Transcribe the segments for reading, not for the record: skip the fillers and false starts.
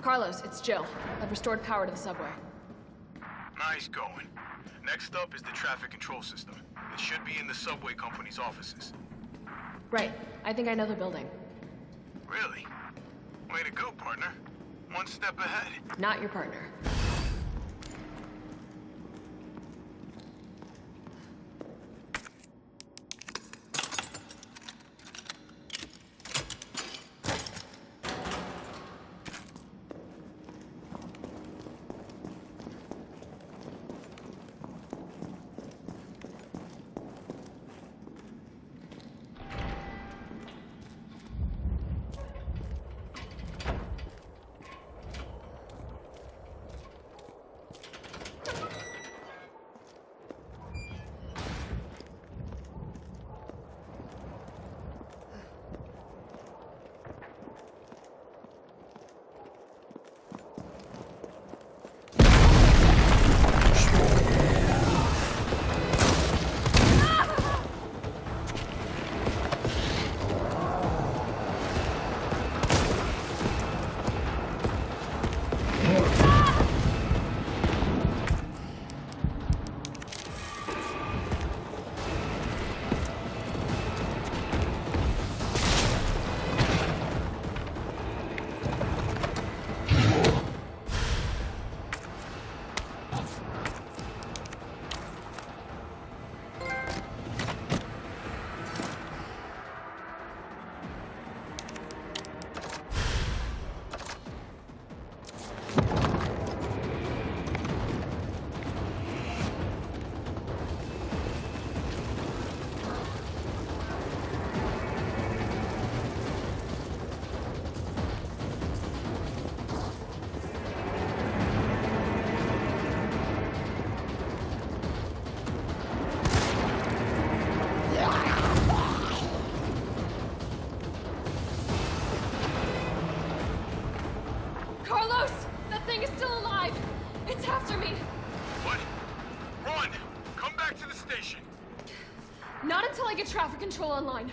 Carlos, it's Jill. I've restored power to the subway. Nice going. Next up is the traffic control system. It should be in the subway company's offices. Right. I think I know the building. Really? Way to go, partner. One step ahead. Not your partner. Carlos! That thing is still alive! It's after me! What? Run! Come back to the station! Not until I get traffic control online.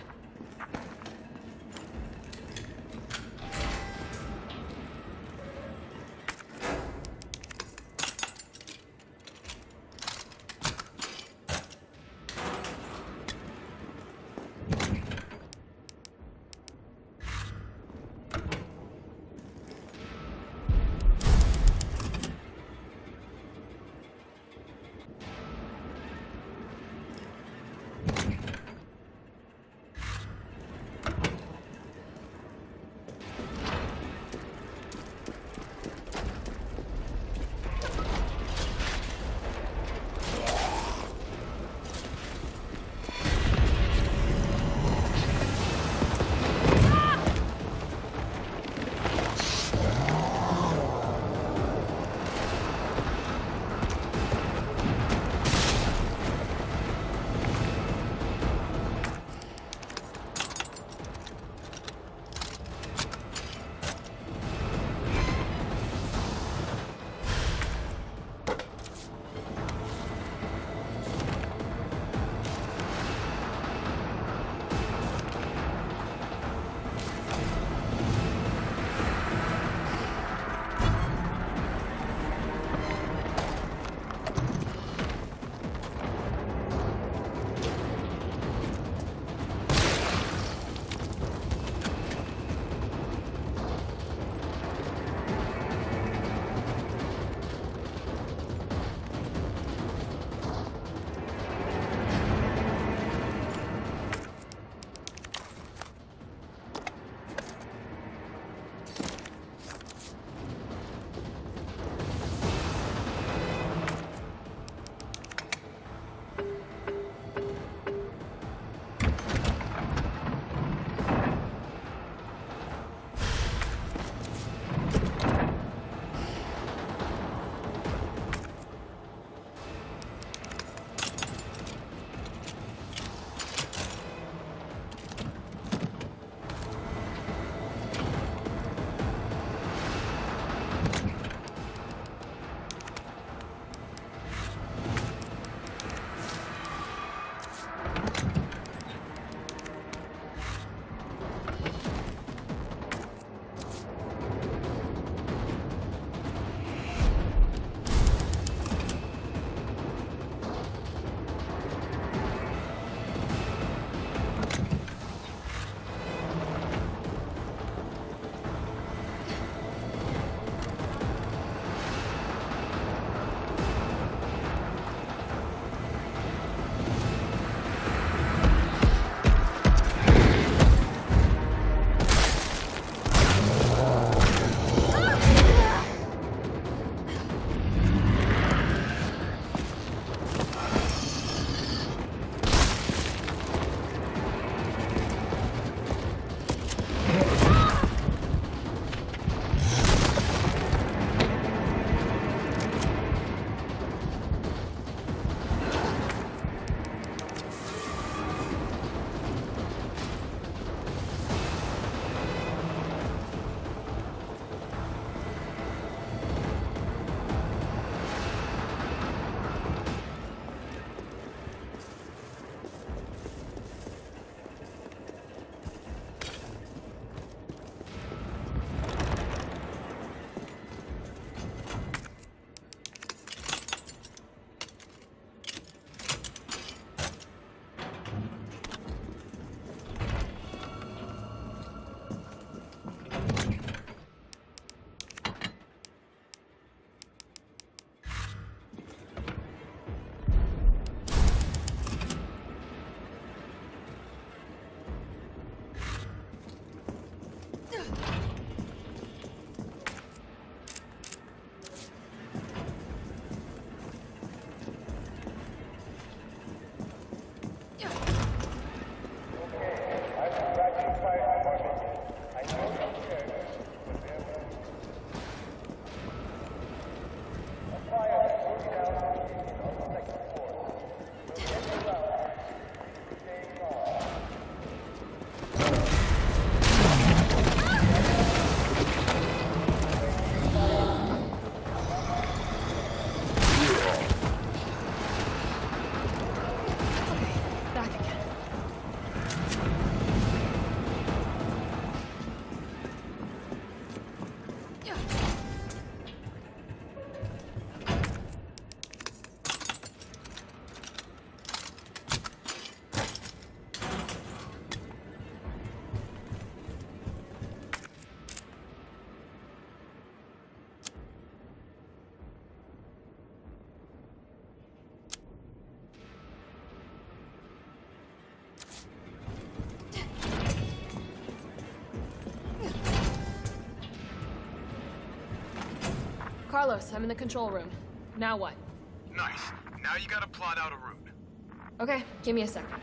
Carlos, I'm in the control room. Now what? Nice. Now you gotta plot out a route. Okay, give me a second.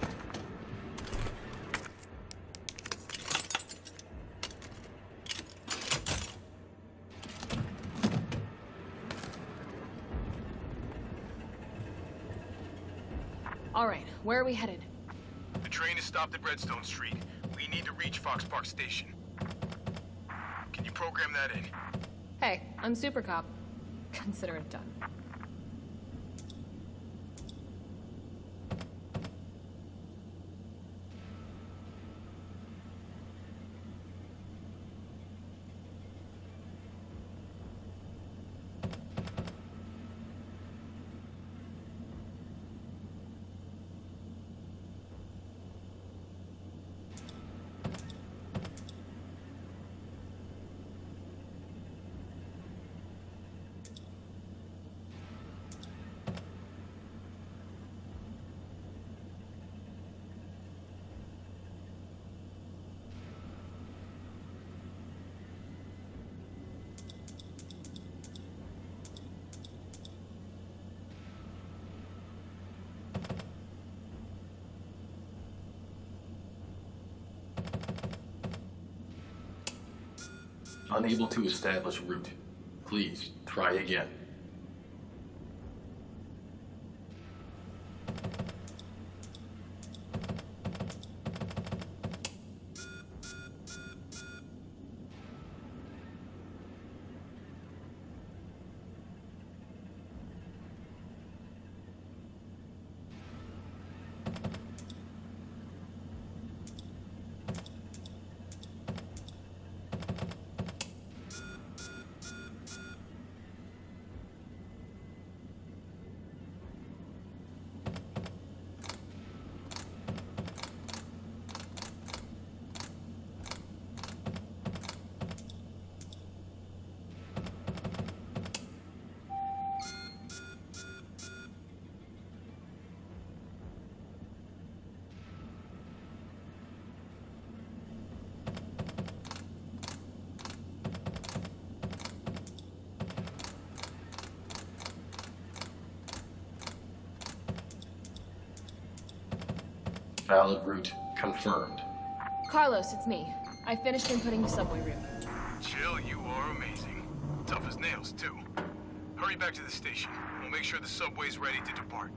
All right, where are we headed? The train is stopped at Redstone Street. We need to reach Fox Park Station. Can you program that in? Hey, I'm Super Cop. Consider it done. Unable to establish route. Please, try again. Valid route confirmed. Carlos, it's me. I finished inputting the subway route. Jill, you are amazing. Tough as nails, too. Hurry back to the station. We'll make sure the subway's ready to depart.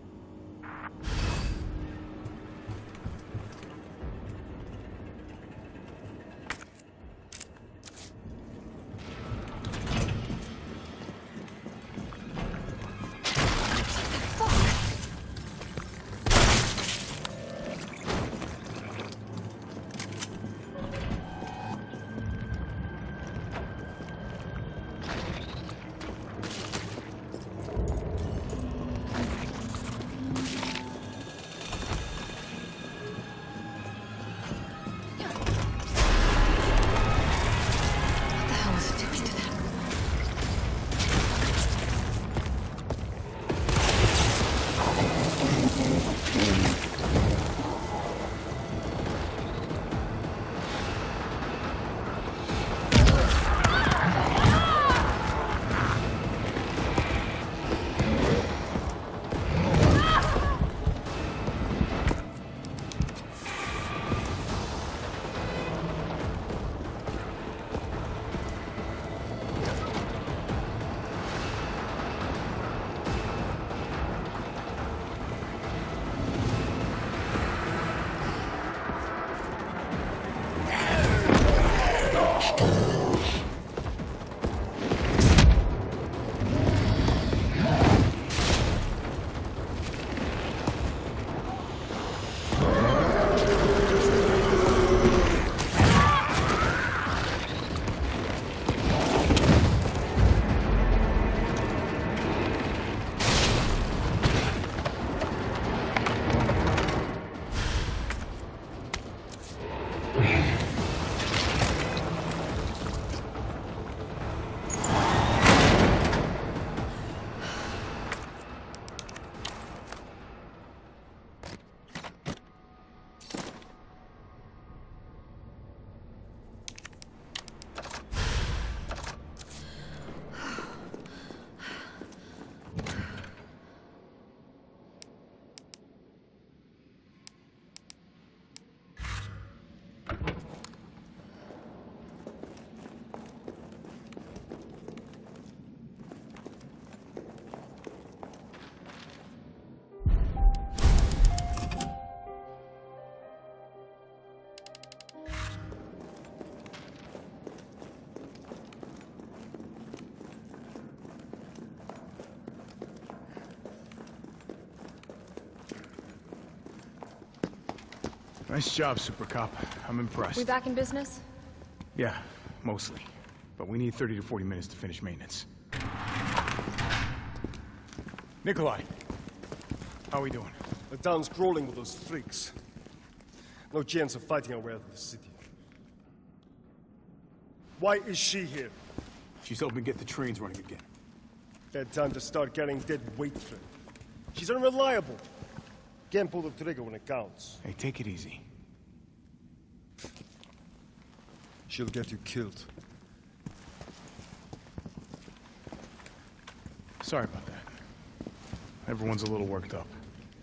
Nice job, Super Cop. I'm impressed. We back in business? Yeah, mostly. But we need 30 to 40 minutes to finish maintenance. Nikolai, how are we doing? The town's crawling with those freaks. No chance of fighting our way out of the city. Why is she here? She's helping get the trains running again. Bad time to start carrying dead weight for it. She's unreliable. Can't pull the trigger when it counts. Hey, take it easy. She'll get you killed. Sorry about that. Everyone's a little worked up.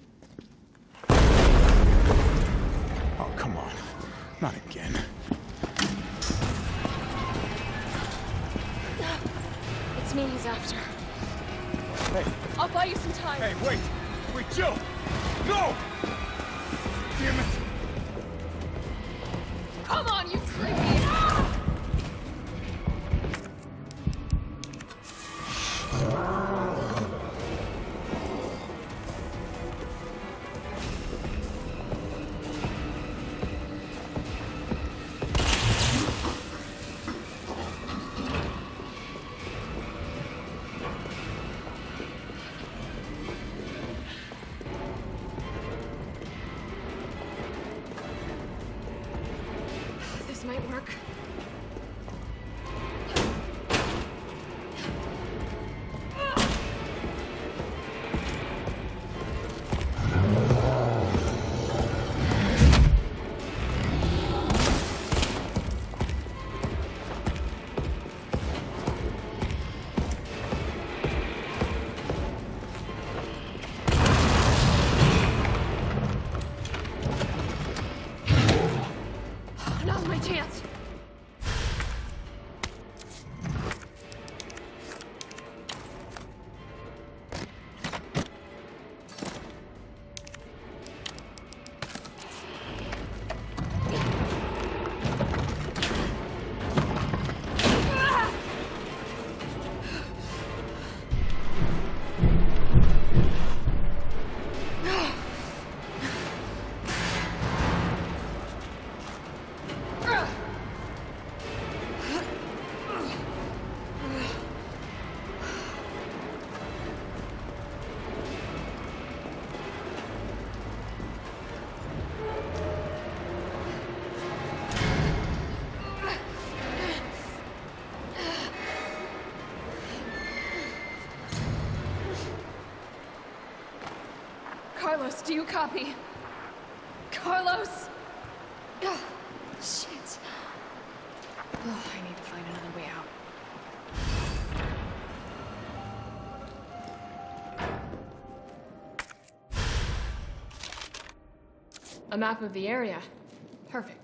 Oh, come on. Not again. It's me he's after. Hey. I'll buy you some time. Hey, wait! Wait, Jill! No! Damn it! Come on, you creepy! Ah! This might work. Now's my chance. Carlos, do you copy? Carlos! Ugh, shit. Oh, I need to find another way out. A map of the area. Perfect.